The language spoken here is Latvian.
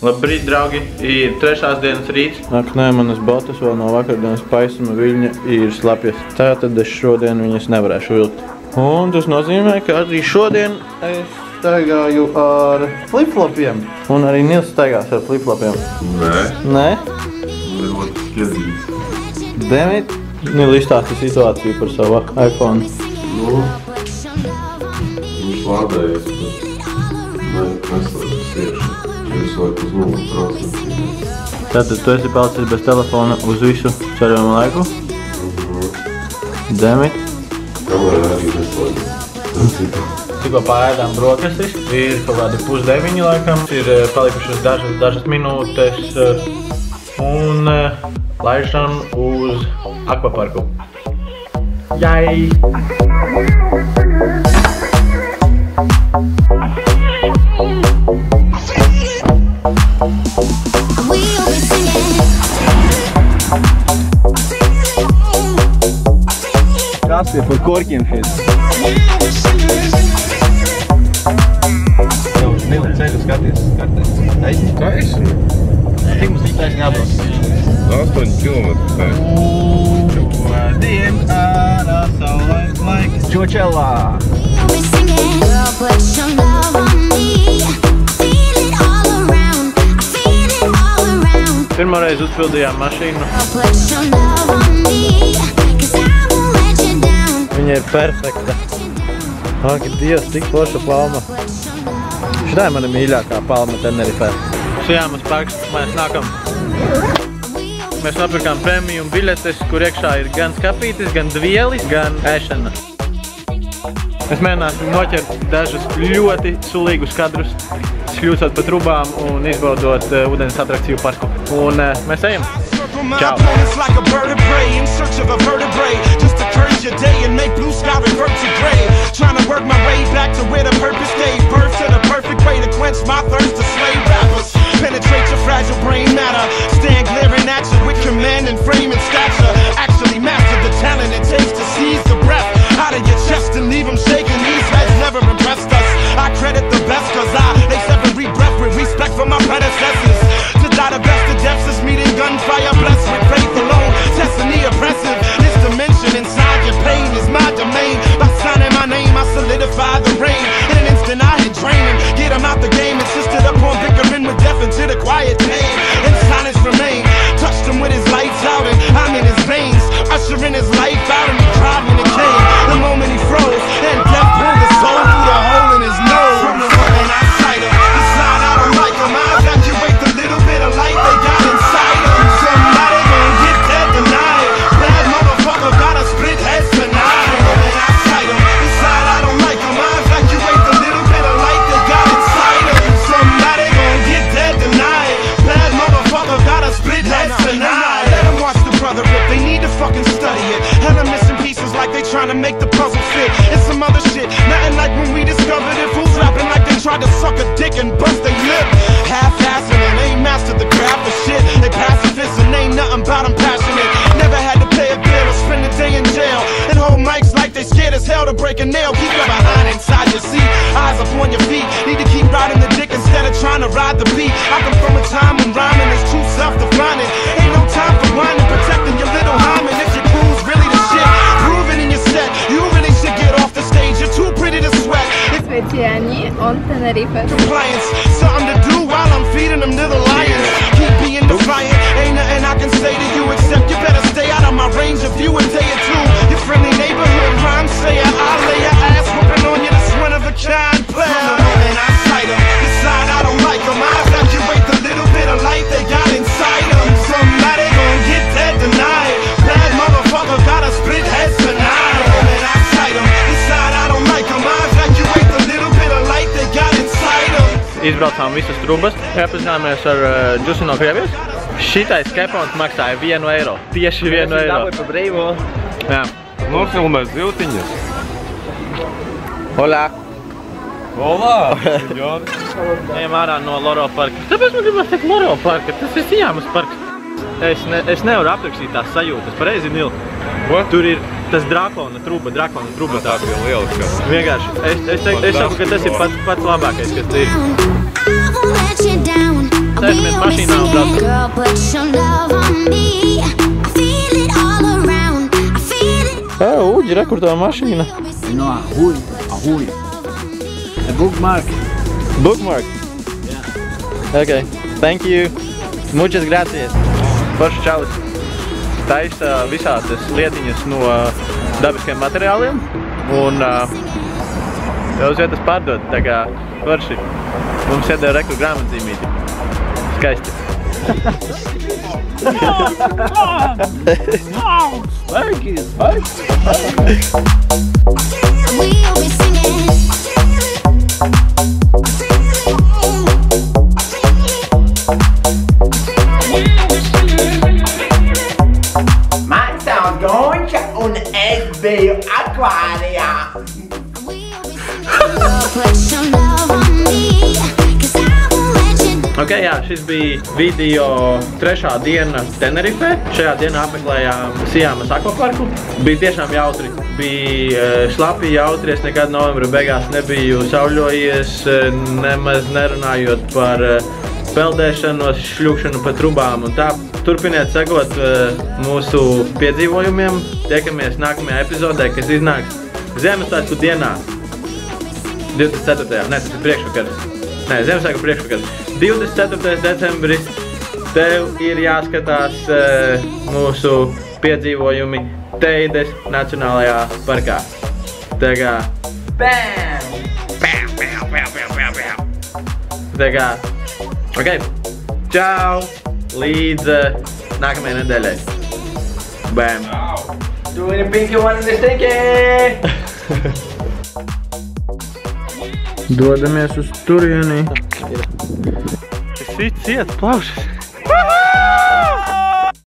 Labrīt, draugi, ir 3. dienas rīts. Ak, nē, manas botas vēl no vakardienas paisuma viļņa ir slapjas. Tātad es šodien viņas nevarēšu vilkt. Un tas nozīmē, ka arī šodien es staigāju ar flip-flopiem. Un arī Nils staigās ar flip-flopiem. Nē. Nē? Ļoti skļadīs. Demit, Nil izstāsta situāciju par savu iPhone. Nu, viņš lādējas, bet neslēdz sieši. Es laiku uz 0%. Tātad tu esi palicis bez telefona uz visu ceļojumu laiku? Demit. Kamēr arī neslēdz. Tikko pārēdām brokastis, ir kaut kādi 8:30 laikam. Ir palikušas dažas minūtes un laižam uz akvaparku. Jai! Kas ir par korkiem šeit? Jau ceļu skaties kartēs. Taisni? Taisni? Cik mums viņš taisni jābrauc? 8 kilometri taisni. Šodien ārā saulains laiks. Čočelā! Pirmoreiz uzpildījām mašīnu. Viņa ir perfekta. Ak, Dievs, tik forša palma. Šitā ir mana mīļākā palma Tenerifē. Šajāmas parks mēs nākam. Mēs nopirkām premium biļetes, kur iekšā ir gan skapītis, gan dvielis, gan ēšana. Mēs mēģināsim noķert dažus ļoti sulīgus kadrus, šļūcot pa trubām un izbaudot ūdens atrakciju parku. Un mēs ejam. Čau! Your day and make blue sky revert to gray. Trying to work my way back to where the purpose gave birth to the perfect way to quench my thirst to slay rappers. Penetrate your fragile brain matter. Stand glaring at you with command and frame and stature. Actually master the talent it takes to seize the breath out of your chest and leave them shaking. These heads never impressed us. I credit the best cause they sever breath with respect for my predecessors. To die the best of depths is meeting gunfire blessed with faith alone. Testing the oppressive. This dimension inside your pain is my domain. By signing my name, I solidify the rain. In an instant, I hit draining. Get him out the game, insisted upon bickering with death into the quiet pain. And silence remain. Touched him with his lights out, and I'm in his veins. Ushering his life out, and he cried when it came. The moment he froze, and death pulled his soul through the hole in his nose. From the moment I sight him, the side I don't like him. I evacuate the little bit of light they got inside him. Somebody gon' get dead tonight. Bad motherfucker got a split head tonight. And I sight him, the side I don't like him. I evacuate the little bit of light they got inside him. Somebody gon' get dead tonight. Bad motherfucker got a split head tonight. Let them watch the brother rip, they need to fucking study it. Hella missing pieces like they trying to make the puzzle fit. It's some other shit, nothing like when we discovered it. Fools rapping like they tried to suck a dick and bust their lip. Half-assing and ain't mastered the craft of shit. They pacifists and ain't nothing about them passionate. Never had to pay a bill or spend a day in jail. And hold mics like they scared as hell to break a nail. Keep your behind inside your seat, eyes up on your feet. Need to keep riding the dick instead of trying to ride the beat. I come from a time when rhyming is too self-defining. Ain't no time for whining, protecting your little hymen. If your crew's really the shit, prove it in your set. You really should get off the stage, you're too pretty to sweat. Speciální on Tenerife. Compliance, something to do while I'm feeding them to the lions. Keep being defiant, ain't nothing I can say to you except you better stay out of my range of view a day or two. Your friendly neighborhood rhyme sayer, I'll lay your ass whooping on you, this one of a kind player. From the moment I sight him, the side I don't like him. I evacuate the little bit of light they got inside him. Somebody gon' get dead tonight. Bad motherfucker got a split head tonight. And I sight him, the side I don't like him. I evacuate the little bit of light they got inside him. Izbraucām visas trubas, iepazināmies ar Džusi no Krievijas. Šitais kepons maksāja 1 eiro. Tieši 1 eiro. Dabūj pa brīvo. Jā. Nofilmē ziltiņas. Hola! Olā! Joni! Ejam ārā no Loro parka. Tāpēc man gribas teikt Loro parka, tas ir Sijāmas parks. Es nevaru aprakstīt tās sajūtas, pareizi, Nil. Tur ir tas drakona truba tā. Tā bija lieliska. Vienkārši, es saku, ka tas ir pats labākais, kas ir. sēžamies mašīnā un braucam. Uģi, re, kur tā mašīna? No, Ahui. A bookmark. Bookmark? Yeah. Okay, thank you. Muchas gracias. Forši čalis. Taisa visādas lietiņas no dabiskiem materiāliem un uz vietas pārdod, tā kā forši. Mums iedēja reku grāmatzīmīti. Skaisti. Man sounds gonča un es biju akvārijā. Ok, jā, šis bija video 3. diena Tenerifē. Šajā dienā apmeklējām Siamas akvaparku. Bija tiešām jautri. Bija slapi, jautri. Es nekad novembra beigās nebiju sauļojies, nemaz nerunājot par peldēšanos, šļūkšanu pa trubām un tā. Turpiniet sekot mūsu piedzīvojumiem. Tiekamies nākamajā epizodē, kas iznāks Ziemassvētku dienā. 24. Ne, tas ir priekšvakars. Nē, Ziemassvētku priekšvakars. 24. decembris. Tev ir jāskatās mūsu piedzīvojumi Teides Nacionālajā parkā. Tā kā... Bam! Tā kā... Ok. Čau! Līdz nākamajai nedēļai. Bam! Doing a pinky one in the stinky! Dodamies uz turieni. Tas viss iet plaušas.